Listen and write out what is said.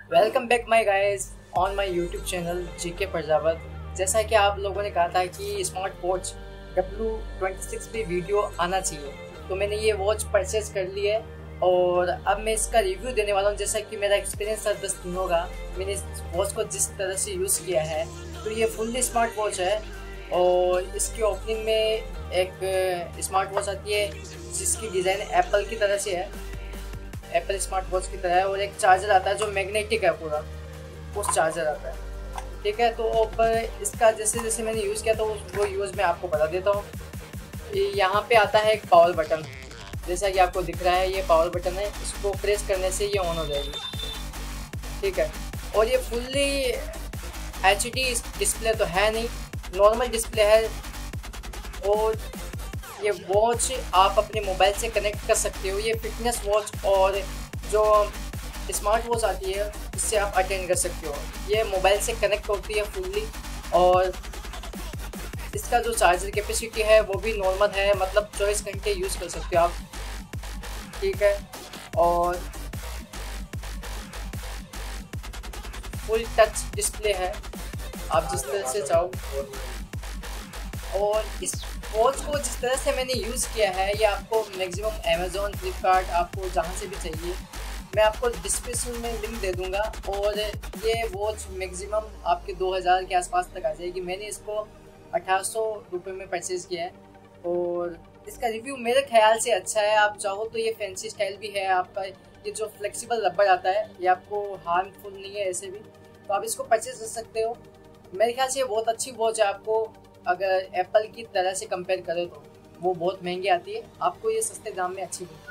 Welcome back my guys on my YouTube channel GK Prajapat. जैसा कि आप लोगों ने कहा था कि स्मार्ट वॉच W26 पे वीडियो आना चाहिए, तो मैंने ये वॉच परचेज कर ली है और अब मैं इसका रिव्यू देने वाला हूँ। जैसा कि मेरा एक्सपीरियंस था 10 दिनों का, मैंने इस वॉच को जिस तरह से यूज़ किया है, तो ये फुल्ली स्मार्ट वॉच है। और इसकी ओपनिंग में एक स्मार्ट वॉच आती है जिसकी डिज़ाइन एप्पल की तरह से है, एप्पल स्मार्ट वॉच की तरह है। और एक चार्जर आता है जो मैग्नेटिक है, पूरा उस चार्जर आता है। ठीक है, तो ऊपर इसका जैसे जैसे मैंने यूज़ किया तो वो यूज़ मैं आपको बता देता हूँ। यहाँ पे आता है एक पावर बटन, जैसा कि आपको दिख रहा है, ये पावर बटन है। इसको प्रेस करने से ये ऑन हो जाएगी। ठीक है, और ये फुल्ली HD डिस्प्ले तो है नहीं, नॉर्मल डिस्प्ले है। और ये वॉच आप अपने मोबाइल से कनेक्ट कर सकते हो। ये फिटनेस वॉच और जो स्मार्ट वॉच आती है इससे आप अटेंड कर सकते हो। ये मोबाइल से कनेक्ट होती है फुल्ली। और इसका जो चार्जर कैपेसिटी है वो भी नॉर्मल है, मतलब 24 घंटे यूज़ कर सकते हो आप। ठीक है, और फुल टच डिस्प्ले है, आप जिस तरह से चाहो। और इस वॉच को जिस तरह से मैंने यूज़ किया है, ये आपको मैक्सिमम अमेज़ॉन, फ्लिपकार्ट, आपको जहाँ से भी चाहिए, मैं आपको डिस्क्रिप्शन में लिंक दे दूँगा। और ये वॉच मैक्सिमम आपके 2000 के आसपास तक आ जाएगी। मैंने इसको 1800 रुपये में परचेज़ किया है और इसका रिव्यू मेरे ख्याल से अच्छा है। आप चाहो तो ये फैंसी स्टाइल भी है आपका। ये जो फ्लेक्सिबल रबर आता है ये आपको हार्मफुल नहीं है ऐसे भी, तो आप इसको परचेज़ कर सकते हो। मेरे ख्याल से ये बहुत अच्छी वॉच है। आपको अगर एप्पल की तरह से कंपेयर करें तो वो बहुत महंगी आती है, आपको ये सस्ते दाम में अच्छी मिलती है।